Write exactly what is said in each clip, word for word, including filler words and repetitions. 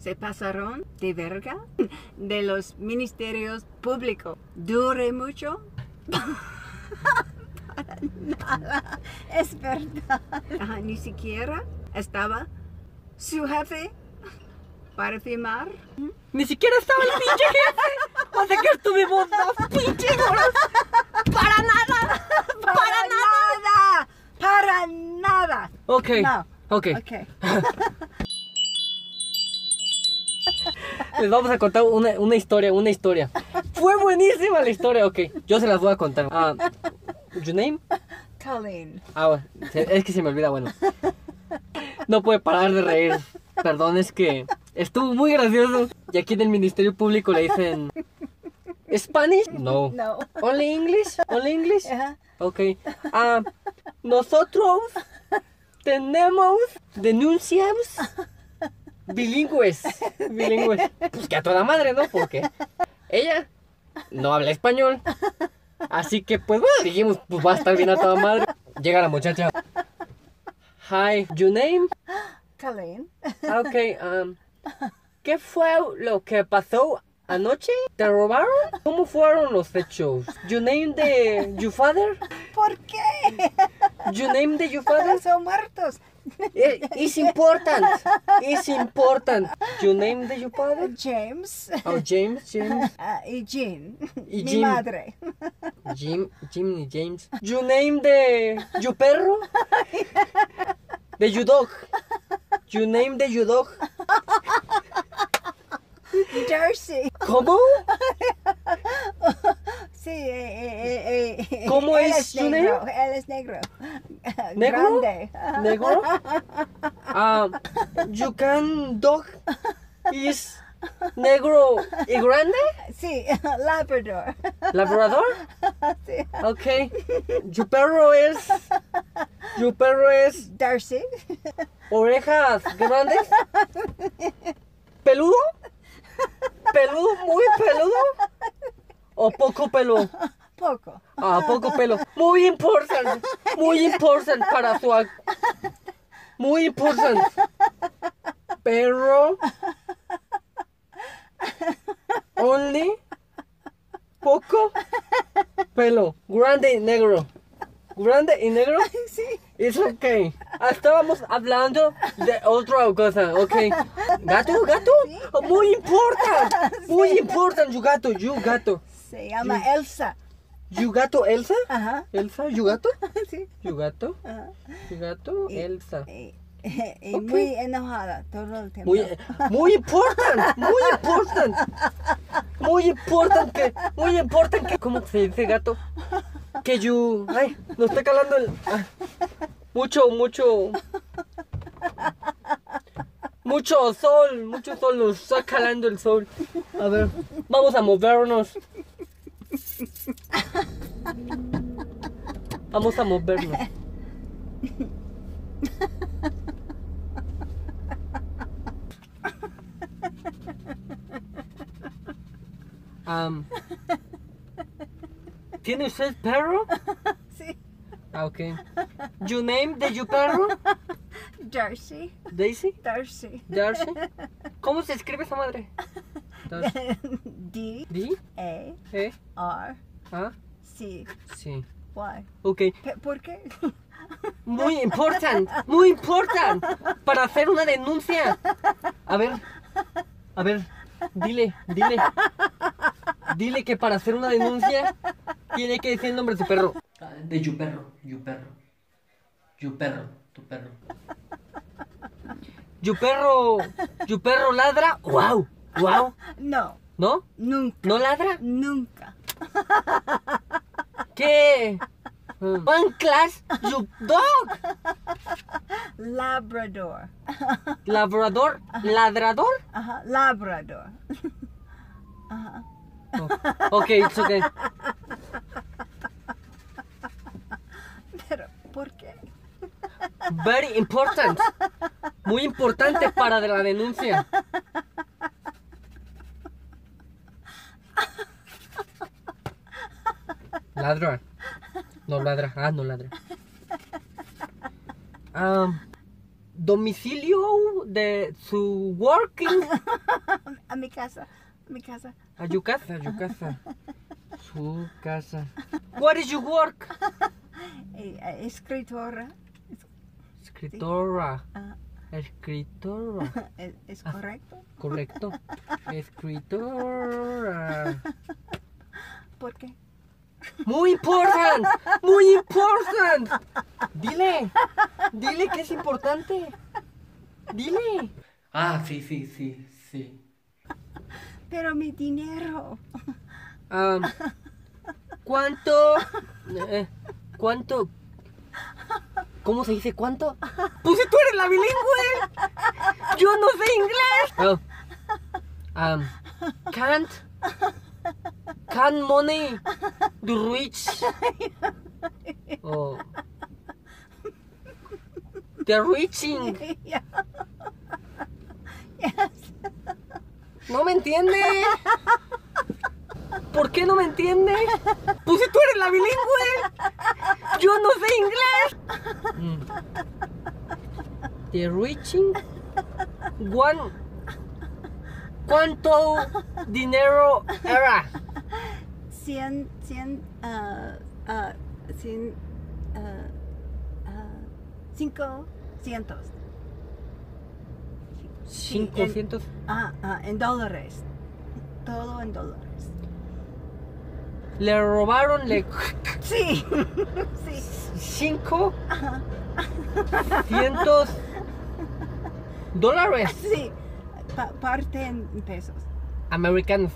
se pasaron de verga de los ministerios públicos. ¿Dure mucho? Para nada, es verdad. Ajá, ni siquiera estaba su jefe para firmar. Ni siquiera estaba el pinche jefe. O sea que estuvimos dos pinches horas. Para nada. Para, Para nada. Para nada. Ok. No. Ok. Ok. Les vamos a contar una, una historia, una historia. Fue buenísima la historia, ok. Yo se las voy a contar. Ah, ¿your name? Colleen. Ah, bueno, es que se me olvida, bueno. No puede parar de reír. Perdón, es que estuvo muy gracioso. Y aquí en el Ministerio Público le dicen... ¿Spanish? No. No. ¿Only English? ¿Only English? Ajá. Ok. Ah, nosotros tenemos denuncias bilingües. Bilingües. Pues que a toda madre, ¿no? Porque ella no habla español. Así que, pues bueno, dijimos, pues va a estar bien a toda madre. Llega la muchacha. Hi, your name? Colleen. Ok, um, ¿qué fue lo que pasó anoche? ¿Te robaron? ¿Cómo fueron los hechos? Your name de your father? ¿Por qué? Your name de your father? Son muertos. It's important. It's important. Your name de your father? James. Oh, James, James. Ah, y Jean. Y Mi Jim. madre. Jim, Jim y James. Your name de your perro? De your dog. Your name de your dog. Darcy. ¿Cómo? Sí, eh, eh, eh, ¿Cómo él es su negro, name? Él es negro. ¿Negro? Grande. ¿Negro? Ah, you can dog is negro y grande? Sí, Labrador. ¿Labrador? Sí. Ok. ¿Tu perro es... ¿Tu perro es Darcy. orejas grandes? ¿Peludo? ¿Peludo? ¿Muy peludo? ¿O poco pelo? Poco. Ah, poco pelo. Muy importante. Muy importante para su... ac- Muy importante. Perro. Only. Poco pelo. Grande y negro. Grande y negro. Sí. It's okay. Estábamos hablando de otra cosa, ok. ¿Gato? ¿Gato? Oh, muy importante. Muy importante, you gato, you gato. Se llama Sí. Elsa. You gato, Elsa? Ajá. Elsa, you gato? Sí. You gato, Ajá. you gato, Y- Elsa. Y, y Ok. muy enojada todo el tiempo. Muy, muy importante, muy importante. Muy importante, muy importante. ¿Cómo se dice gato? Que you... Ay, nos está calando el... ah. Mucho, mucho... Mucho sol, mucho sol, nos está calando el sol. A ver, vamos a movernos. Vamos a movernos. Um, ¿Tiene usted perro? Sí. Ah, ok. ¿Your name de your perro? Darcy. Daisy? Darcy. Darcy. ¿Cómo se escribe esa madre? Darcy. D D A E R A C sí. Y. Ok. Pe- ¿Por qué? Muy importante, muy importante para hacer una denuncia. A ver, a ver, dile, dile. Dile que para hacer una denuncia tiene que decir el nombre de su perro. De tu perro, tu perro. Tu perro, tu perro. Tu perro, tu perro ladra. Wow, wow. No, ¿No? nunca. ¿No ladra? Nunca. ¿Qué? One class, you dog. Labrador. Labrador, ladrador. Ajá, Labrador. Ajá. Oh, ok, it's okay. Pero, ¿por qué? Very important. Muy importante para la denuncia. Ladra. No ladra. Ah, no ladra. Um, domicilio de su working. A mi casa, a mi casa. A su casa, a su casa. Su casa. What is your work? Eh, eh, escritora. Es- Escritora. ah, Escritora. ¿es, es correcto? Correcto. Escritora. ¿Por qué? Muy important. Muy important. Dile. Dile que es importante. Dile. Ah, sí, sí, sí, sí. Pero mi dinero. Um, ¿Cuánto? eh, ¿Cuánto? ¿Cómo se dice cuánto? Pues si tú eres la bilingüe. Yo no sé inglés. Oh. Um, can't. Can't money do rich. Oh. The reaching. Yeah. Yes. No me entiende. ¿Por qué no me entiende? Pues si tú eres la bilingüe. Yo no sé inglés. Mm. The reaching. One. ¿Cuánto dinero era? Cien, cien, ah, ah, cien, ah, ah, cinco cientos. Cinco cientos. Ah, ah, en dólares. Todo en dólares. Le robaron le Sí, sí. cinco cientos dólares Sí, pa- parte en pesos. americanos.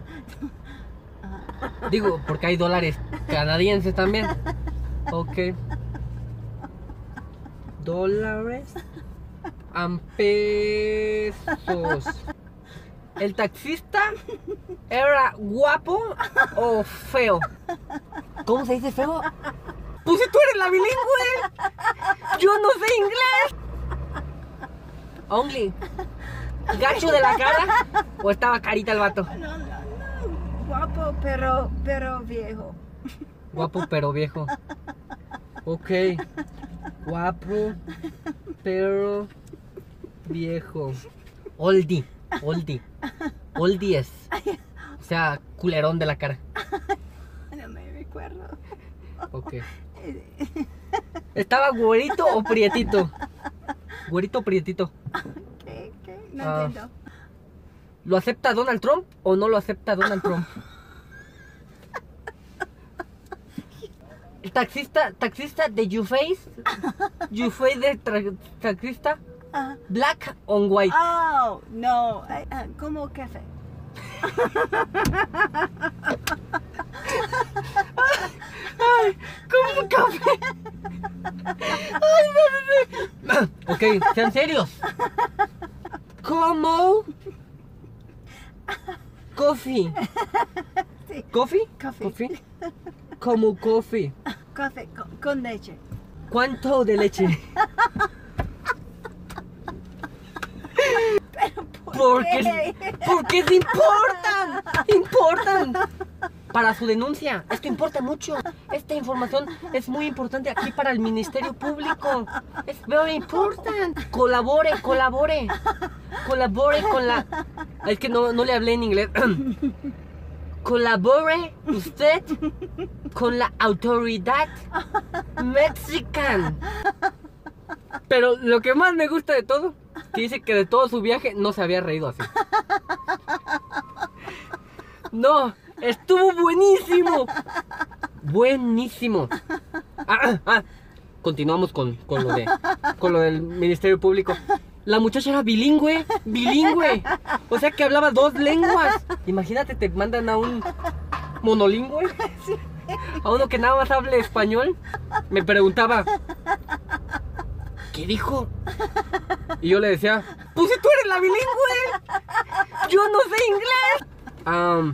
Digo, porque hay dólares canadienses también. Ok. Dólares and pesos. ¿El taxista era guapo o feo? ¿Cómo se dice feo? Pues si tú eres la bilingüe. Yo no sé inglés. Only. ¿Gacho de la cara? ¿O estaba carita el vato? No, no, no. Guapo, pero, pero viejo. Guapo pero viejo. Ok. Guapo pero viejo. Oldie. Oldie. Oldie es. O sea, culerón de la cara. No me recuerdo. Ok. ¿Estaba güerito o prietito? Güerito o prietito. ¿Qué? ¿Qué? No Ah. entiendo. ¿Lo acepta Donald Trump o no lo acepta Donald Trump? ¿El taxista, taxista de You Face? ¿You Face de tra- taxista? Ah. ¿Black o white? Oh, no. Ah, ah, como café. ¿Cómo café? Ay, no, no, no. Ok, sean serios. ¿Cómo? Coffee. Sí. ¿Coffee? Coffee. ¿Coffee? Como coffee. Café con, con leche. ¿Cuánto de leche? Pero ¿por Porque, qué? porque es importan. Importan. Para su denuncia. Esto importa mucho. Esta información es muy importante aquí para el Ministerio Público. Es very important. Colabore, colabore. Colabore con la... Es que no, no le hablé en inglés. Colabore usted con la autoridad mexicana. Pero lo que más me gusta de todo, que dice que de todo su viaje no se había reído así. No, estuvo buenísimo. Buenísimo. Ah, ah, ah. Continuamos con, con, lo de, con lo del Ministerio Público. La muchacha era bilingüe, bilingüe. O sea que hablaba dos lenguas. Imagínate, te mandan a un monolingüe. A uno que nada más hable español. Me preguntaba, ¿qué dijo? Y yo le decía, pues si tú eres la bilingüe. Yo no sé inglés. Um,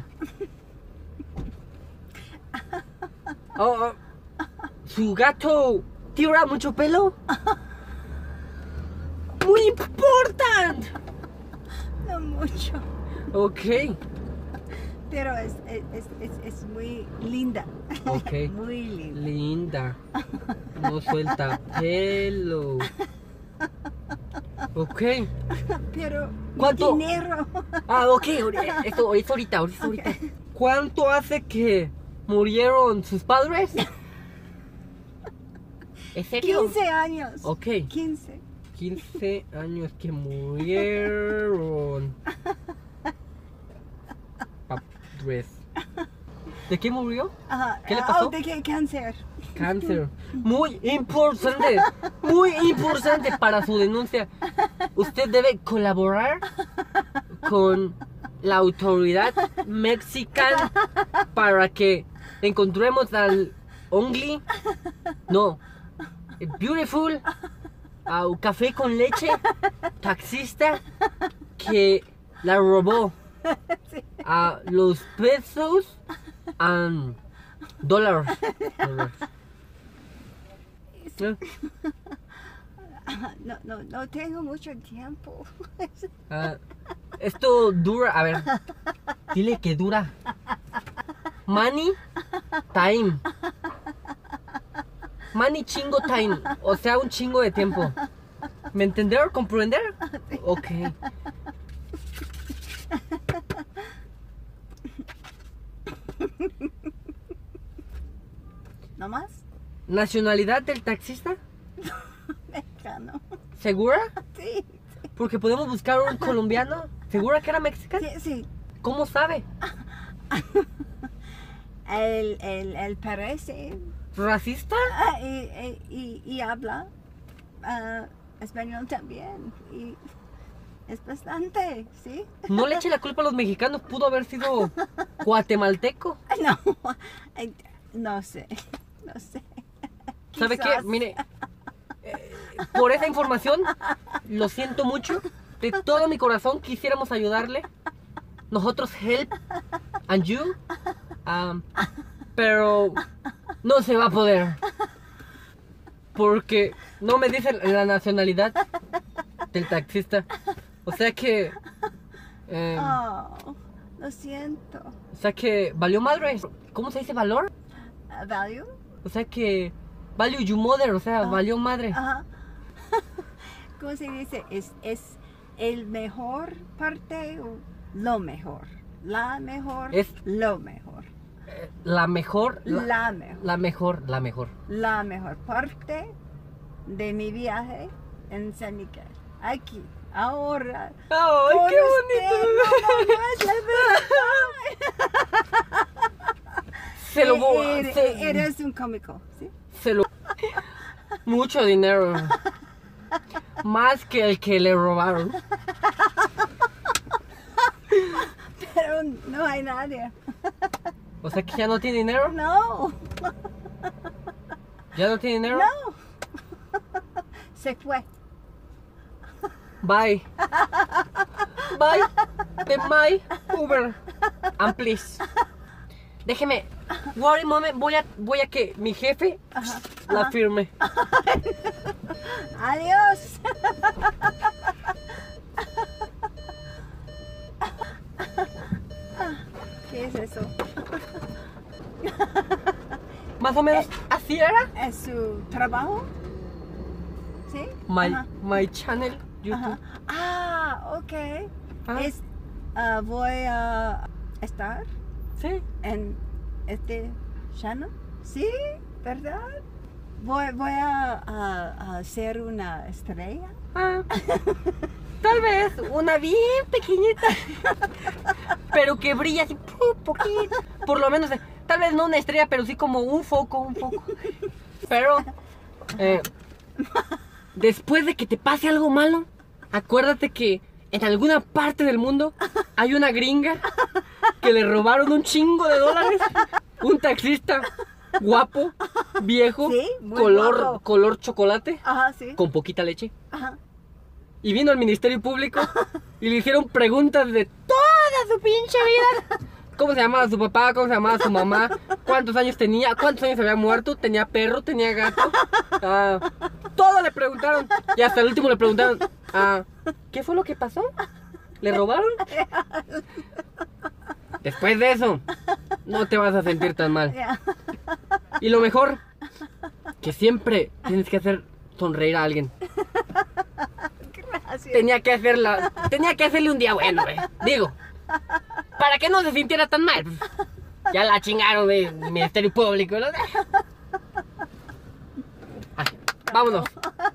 oh, oh, ¿su gato tira mucho pelo? Muy importante. No mucho. Ok, Pero es, es, es, es- es muy linda. ok. Muy linda. Linda. No suelta pelo. Ok. Pero ¿Cuánto? dinero. Ah, ok, ahori- esto es ahorita, ahorita, ahorita. ¿Cuánto hace que murieron sus padres? ¿Es serio? quince años. Ok, quince. quince años que murieron. Padres. ¿De qué murió? Ajá. ¿Qué le Ah, pasó? oh, ¿de qué cáncer? Cáncer. Muy importante. Muy importante para su denuncia. Usted debe colaborar con la autoridad mexicana para que encontremos al Only. No. Beautiful. Uh, café con leche. Taxista que la robó. A los pesos. Um, dólares. Dólares. ¿Eh? Ajá, No, no, no tengo mucho tiempo. Ah, esto dura, a ver, dile que dura. Money time. Money chingo time, o sea, un chingo de tiempo. ¿Me entender? ¿Comprender? Ok. ¿No más? ¿Nacionalidad del taxista? Mexicano. ¿Segura? Sí, Porque podemos buscar un colombiano. ¿Segura que era mexicano? sí, sí. ¿Cómo sabe? Él, él, él parece ¿Racista? ah, y, y, y, y habla ah, español también. Y es bastante, ¿sí? No le eche la culpa a los mexicanos, pudo haber sido guatemalteco. No, ay, no sé, no sé. ¿Sabe qué? Quizás. Mire, eh, por esa información, lo siento mucho. De todo mi corazón quisiéramos ayudarle. Nosotros help and you. um, pero no se va a poder. Porque no me dicen la nacionalidad del taxista. O sea que... eh, Oh, lo siento. o sea que valió madre. ¿Cómo se dice valor? Uh, value. O sea que... Value you mother, o sea, Ah. valió madre. Ajá. ¿Cómo se dice? ¿Es, es el mejor parte o lo mejor? La mejor, Es- lo mejor. Eh, La mejor... La, La mejor. la mejor, la mejor. La mejor parte de mi viaje en San Miguel. Aquí, ahora. ¡Ay, con qué bonito! usted, mamá, no es la verdad. Se lo voy Eh, eh, se, Eres un cómico, ¿sí? se lo mucho dinero. Más que el que le robaron. Pero no hay nadie. O sea que ya no tiene dinero. No, Ya no tiene dinero. no. Se fue. Bye. Bye. De my Uber. And please. Déjeme. Worry moment. Voy a, voy a que mi jefe Ajá, la ajá. firme. Adiós. ¿Qué es eso? Más o menos así era. ¿Es su trabajo? ¿Sí? My, Ajá, my channel YouTube. ajá. Ah, ok. Ah. Es, ah, voy a estar Sí. en este channel. Sí, ¿verdad? Voy, voy a, a- a ser una estrella. Ah, tal vez una bien pequeñita, pero que brilla así pu- poquito. Por lo menos, eh, tal vez no una estrella, pero sí como un foco, un foco. Pero eh, después de que te pase algo malo, acuérdate que en alguna parte del mundo hay una gringa que le robaron un chingo de dólares. Un taxista guapo, viejo, Sí, muy color, guapo. color chocolate, Ajá, sí. con poquita leche. Ajá. Y vino al Ministerio Público y le hicieron preguntas de toda su pinche vida. ¿Cómo se llamaba su papá? ¿Cómo se llamaba su mamá? ¿Cuántos años tenía? ¿Cuántos años había muerto? ¿Tenía perro? ¿Tenía gato? Ah, todo le preguntaron. Y hasta el último le preguntaron, ah, ¿qué fue lo que pasó? ¿Le robaron? Después de eso, no te vas a sentir tan mal. Ya. Y lo mejor, que siempre tienes que hacer sonreír a alguien. Gracias. tenía que hacerla, tenía que hacerle un día bueno, güey. Digo, para que no se sintiera tan mal. Ya la chingaron del Ministerio Público, ¿no? Ay, vámonos.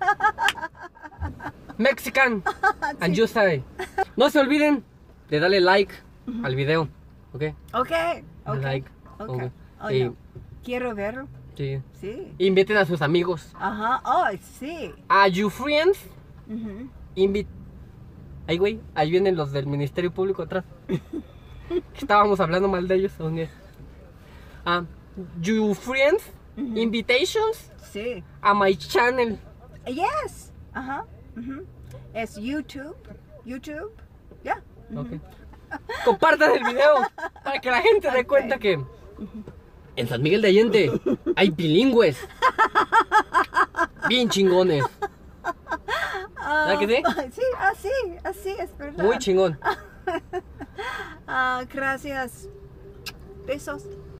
Mexican and you say. No se olviden de darle like al video, ¿ok? Ok, ok. Like, ok. ok. Oh, Y- no. Quiero verlo. Sí. Sí. Inviten a sus amigos. Ajá. Oh, sí. A your friends. Ujú. Invit. Ay, güey, ahí vienen los del Ministerio Público atrás. Estábamos hablando mal de ellos. ¿O qué? Ah, your friends. Invitations Sí. a my channel. Yes. Ajá. Ujú. Es YouTube. YouTube. Ya. Ok. Compartan el video para que la gente dé Ok. cuenta que en San Miguel de Allende hay bilingües. Bien chingones. ¿Verdad que sí? Sí, así, así es verdad. Muy chingón. Ah, gracias. Besos.